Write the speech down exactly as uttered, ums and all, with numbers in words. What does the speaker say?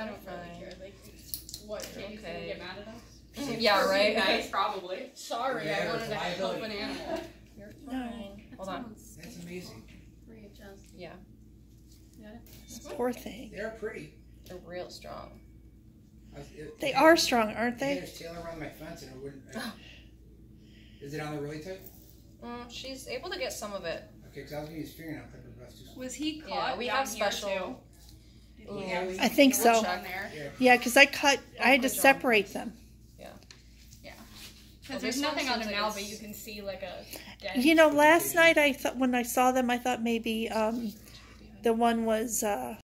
I don't really fine. care. Like, what? Katie's Okay. gonna get mad at us? Yeah, right. Nice, probably. Sorry, Yeah, I wanted to help liability. an animal. You're No. fine. Hold on. That's amazing. Readjust. Yeah. Got it? Poor thing. They're pretty. They're real strong. I was- it- They it- are strong, aren't If they? there's tail around my fence and it wouldn't. I- Is it on there really tight? Mm, she's able to get some of it. Okay, because I was going to use fingernail clippers, but that's just. Was he caught Yeah, we down have here special. too? Yeah, we- I think We'll so. check there. Yeah. Yeah, because I cut, I had to put it on. separate them. Because Well, there's this one nothing on seems him like now, it's- but you can see like a dent. You know, last night I thought, when I saw them, I thought maybe um, the one was uh,